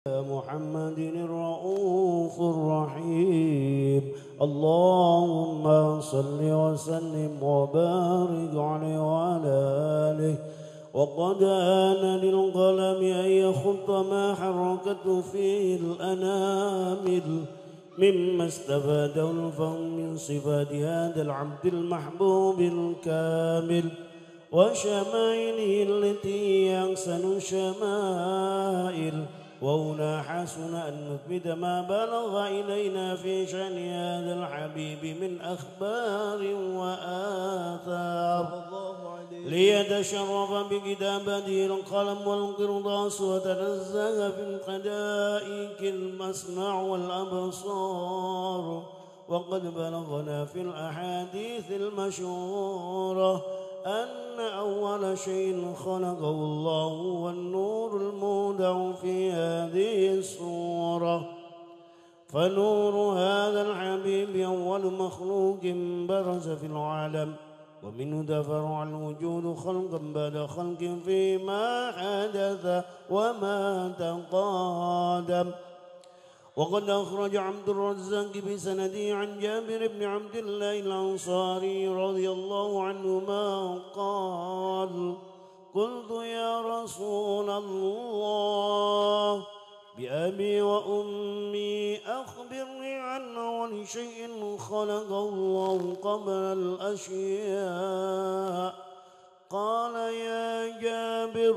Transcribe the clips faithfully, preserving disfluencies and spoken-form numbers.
محمد الرؤوف الرحيم. اللهم صل وسلم وبارك عليه وعلى آله. وقد آن للقلم أن يخط ما حركته فيه الأنامل مما استفاده الفهم من صفات هذا العبد المحبوب الكامل وشمائله التي أحسن الشمائل. وهنا حسن أن نثبت ما بلغ إلينا في شأن هذا الحبيب من أخبار وآثار ليتشرف بكتابته القلم والقرطاس وتنزه في الحدائق المسمع والأبصار. وقد بلغنا في الأحاديث المشهورة أن أول شيء خلقه الله هو النور المودع في هذه الصورة. فنور هذا الحبيب أول مخلوق برز في العالم ومنه تفرع الوجود خلقا بعد خلق فيما حدث وما تقادم. وقد أخرج عبد الرزاق بسنده عن جابر بن عبد الله الأنصاري رضي الله عنهما قال: قلت يا رسول الله بأبي وأمي أخبرني عن أول شيء خلق الله قبل الأشياء. قال: يا جابر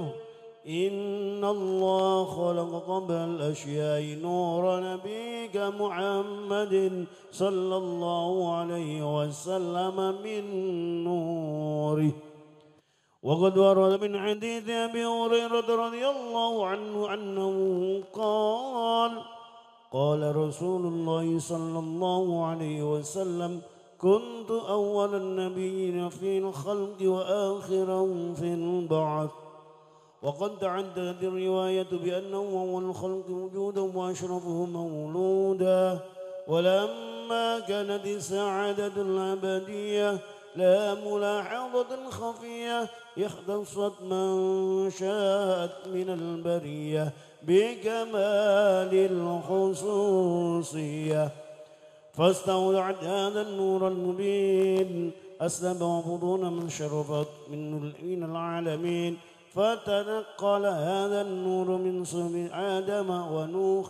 إن الله خلق قبل الأشياء نور نبيك محمد صلى الله عليه وسلم من نوره. وقد ورد من حديث أبي هريرة رضي الله عنه أنه قال: قال رسول الله صلى الله عليه وسلم: كنت أول النبيين في الخلق وآخرهم في البعث. وقد تعددت الرواية بأنه أول الخلق وجودا وأشرفه مولودا. ولما كانت السعادة الأبدية لا ملاحظة خفية اختصت من شاءت من البرية بكمال الخصوصية فاستودعت هذا النور المبين أسلب وبطون من شرفت من العالمين. فتنقل هذا النور من صلب آدم ونوح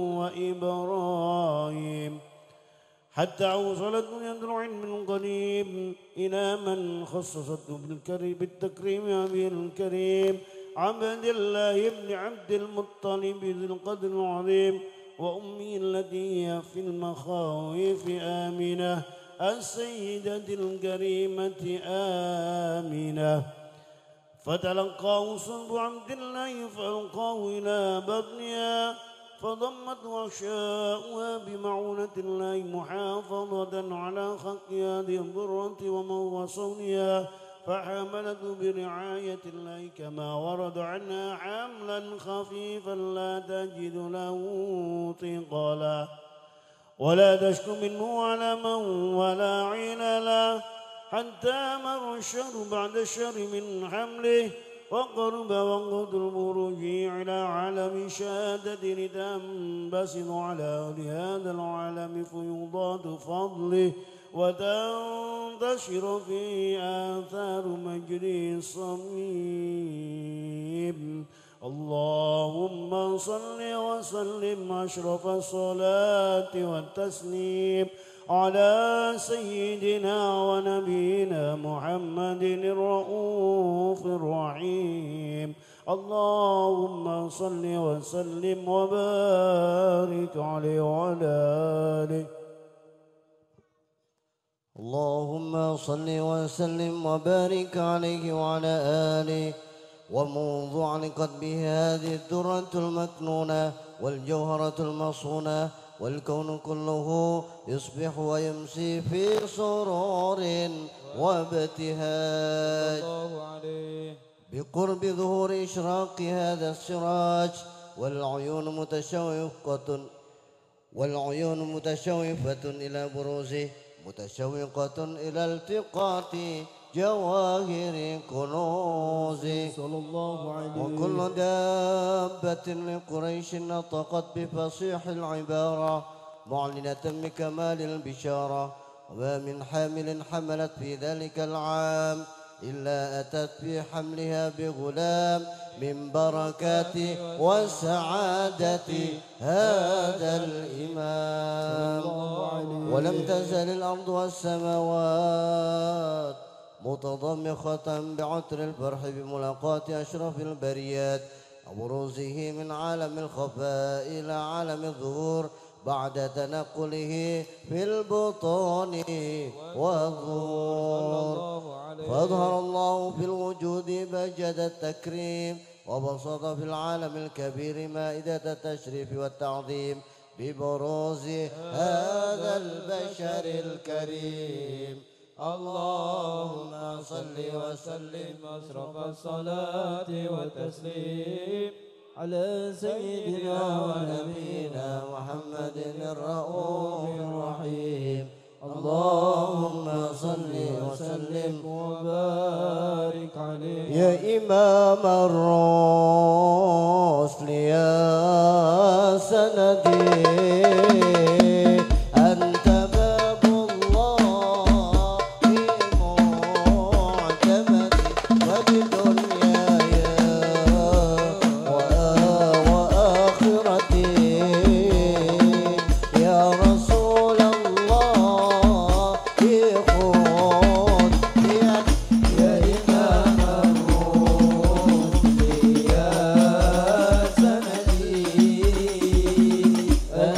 وإبراهيم حتى وصلت يد العلم القديم إلى من خصصته بالتكريم أبي الكريم عبد الله بن عبد المطلب ذي القدر العظيم وأمه التي هي في المخاوف آمنة السيدة الكريمة آمنة. فتلقاه صلب عبد الله فألقاه إلى بطنها فضمت وحشاؤها بمعونة الله محافظة على خلق هذه الضرة وصونها فحملته برعاية الله كما ورد عنها حملا خفيفا لا تجد له ثقلا ولا تشكو منه علما ولا عللا حتى مر الشهر بعد الشهر من حمله وقرب وقت البروج على عالم شهادة لتنبسط على أهل هذا العالم فيضاد فضله وتنتشر في آثار مجري الصميم. اللهم صل وسلم أشرف الصلاة والتسليم على سيدنا ونبينا محمد الرؤوف الرحيم. اللهم صل وسلم وبارك عليه وعلى آله. اللهم صل وسلم وبارك عليه وعلى آله. ومنذ علقت به هذه الدرة المكنونة والجوهرة المصونة والكون كله يصبح ويمسي في سرور وابتهاج بقرب ظهور إشراق هذا السراج والعيون متشوقة والعيون متشوفة إلى بروزه متشوقة إلى التقاط جواهر كنوزه صلى الله عليه وكل دابة لقريش نطقت بفصيح العبارة معلنة بكمال البشارة وما من حامل حملت في ذلك العام إلا أتت في حملها بغلام من بركات وسعادة هذا الإمام ولم تزل الأرض والسماوات متضمخة بعطر الفرح بملاقاة أشرف البريات وبروزه من عالم الخفاء إلى عالم الظهور بعد تنقله في البطون والظهور فأظهر الله في الوجود بجد التكريم وبسط في العالم الكبير مائدة التشريف والتعظيم ببروز هذا البشر الكريم اللهم صل وسلم أشرف الصلاة والتسليم على سيدنا ونبينا محمد الرؤوف الرحيم اللهم صل وسلم وبارك عليه يا إمام الرسل يا سندي أنت باب الله في معتمدي وبدنياي وآخرتي يا رسول الله خذ بيدي يا إمام الرسل يا سندي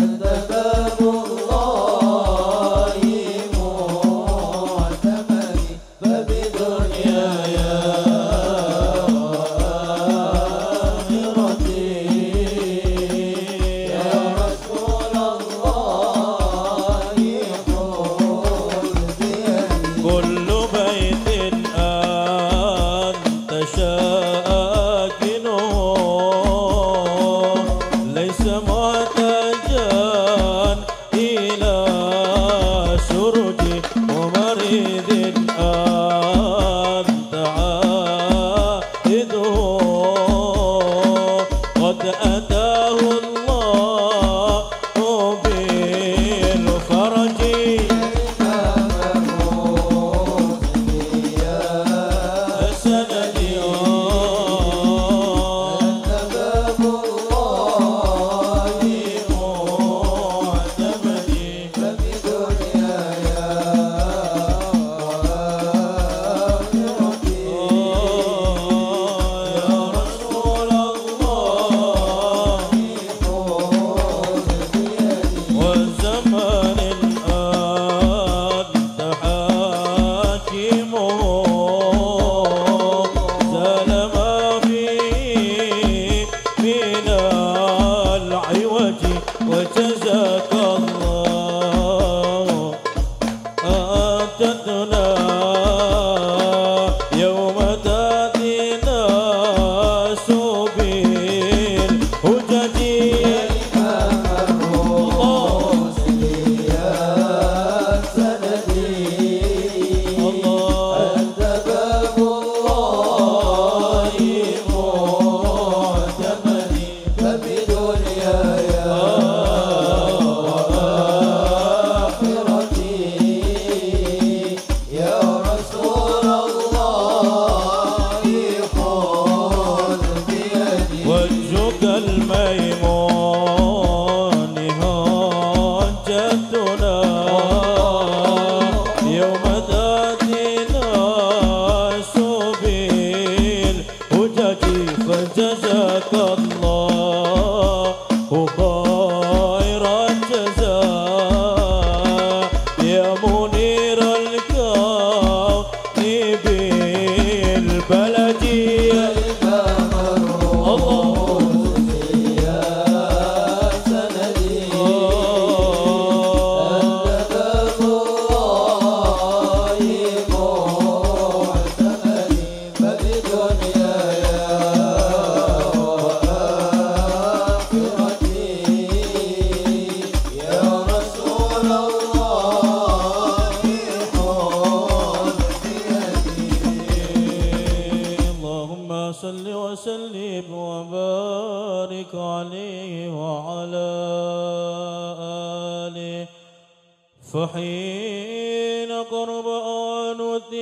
فحين قرب أوان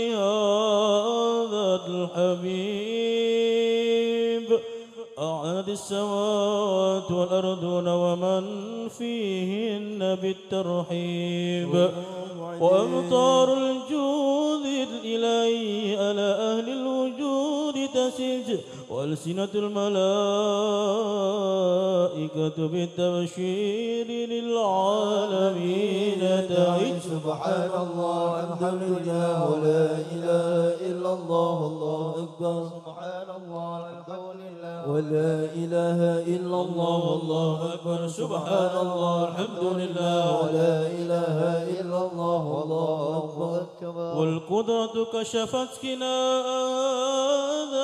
هذا الحبيب أعاد السماوات والأرضون ومن فيهن بالترحيب وأمطار الجود الإلهي على أهل الوجود تسج وألسنة الملائكة بالتبشير للعالمين تعج. سبحان الله الحمد لله ولا إله إلا الله الله أكبر. سبحان الله الحمد لله ولا إله إلا الله الله أكبر. سبحان الله الحمد لله ولا إله إلا الله الله أكبر. والقدرة كشفت كناء هذا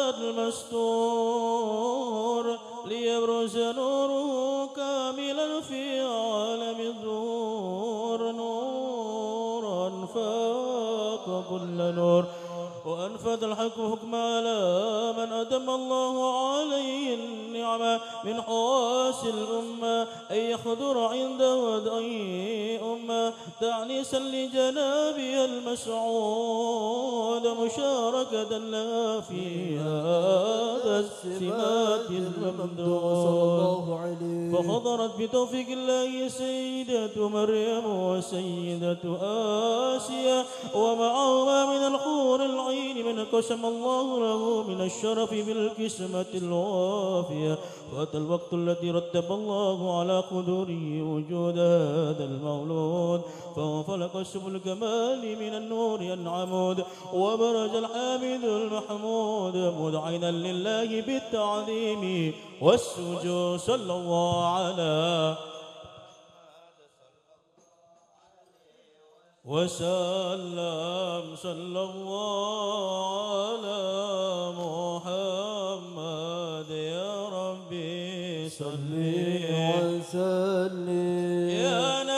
المستور ليبرز نوره كاملا في عالم الظهور نورا فاق كل نور وأنفذ الحق حكم على من أتم الله عليه النعمة من حواس الأمة أن يحضر عند ودعي أمة تعنيسا لجنابها المسعود مشاركة لها في هذا السمات الممدود. فحضرت بتوفيق الله سيدة مريم وسيدة آسيا ومعهما من الحور العين من قسم الله له من الشرف بالقسمة الوافية. فأتى الوقت الذي رتب الله على قدره وجود هذا المولود فانفلق سبل الكمال من النور العمود وبرز الحامد المحمود مدعنا لله بالتعظيم والسجود. صلى الله على وسلم صلى الله على محمد يا ربي صل وسلم يا